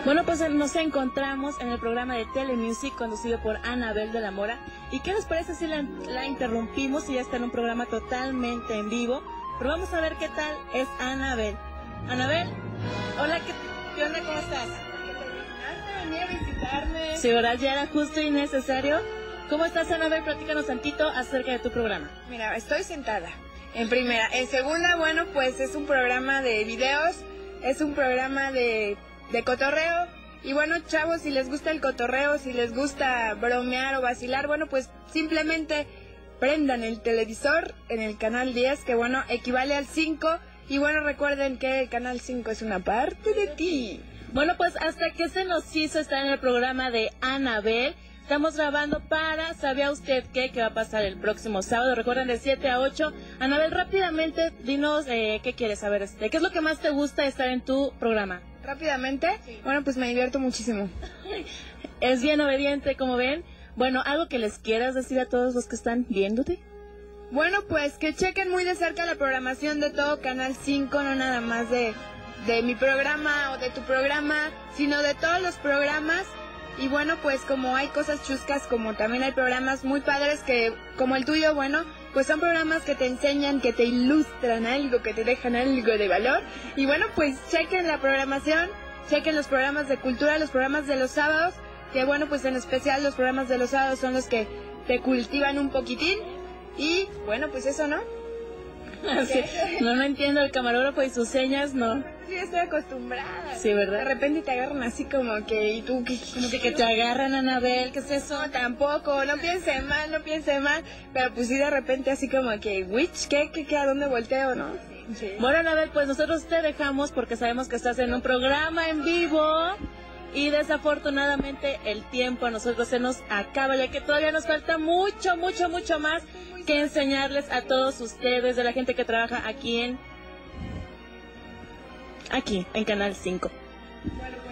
Bueno, pues nos encontramos en el programa de Telemusic conducido por Anabel de la Mora. ¿Y qué les parece si la interrumpimos y ya está en un programa totalmente en vivo? Pero vamos a ver qué tal es Anabel. Anabel, hola, ¿qué onda? ¿Cómo estás? Venía a visitarme. Sí, ¿verdad? Ya era justo y necesario. ¿Cómo estás, Anabel? Platícanos tantito acerca de tu programa. Mira, estoy sentada. En primera. En segunda, bueno, pues es un programa de videos, es un programa de cotorreo. Y bueno, chavos, si les gusta el cotorreo, si les gusta bromear o vacilar, bueno, pues simplemente prendan el televisor en el canal 10, que bueno, equivale al 5. Y bueno, recuerden que el canal 5 es una parte de ti. Bueno, pues hasta que se nos hizo estar en el programa de Anabel, estamos grabando para ¿Sabía usted qué? Que va a pasar el próximo sábado. Recuerden, de 7 a 8. Anabel, rápidamente, dinos qué quieres saber. ¿Qué es lo que más te gusta de estar en tu programa? Rápidamente, sí. Bueno, pues me divierto muchísimo. Es bien obediente, como ven. Bueno, ¿algo que les quieras decir a todos los que están viéndote? Bueno, pues que chequen muy de cerca la programación de todo Canal 5, no nada más de mi programa o de tu programa, sino de todos los programas. Y bueno, pues como hay cosas chuscas, como también hay programas muy padres que, como el tuyo, bueno, pues son programas que te enseñan, que te ilustran algo, que te dejan algo de valor. Y bueno, pues chequen la programación, chequen los programas de cultura, los programas de los sábados, que bueno, pues en especial los programas de los sábados son los que te cultivan un poquitín. Y bueno, pues eso, ¿no? Sí. No entiendo el camarógrafo y sus señas, no. Sí, estoy acostumbrada. Sí, ¿verdad? De repente te agarran así como que, ¿y tú qué? Como que te agarran, Anabel, ¿qué es eso? No, tampoco, no piense mal, pero pues sí de repente así como que, ¿witch? ¿Qué? ¿A dónde volteo, no? Sí. Bueno, Anabel, pues nosotros te dejamos porque sabemos que estás en un programa en vivo y desafortunadamente el tiempo a nosotros se nos acaba, ya que todavía nos falta mucho más que enseñarles a todos ustedes, de la gente que trabaja aquí en Canal 5. Bueno,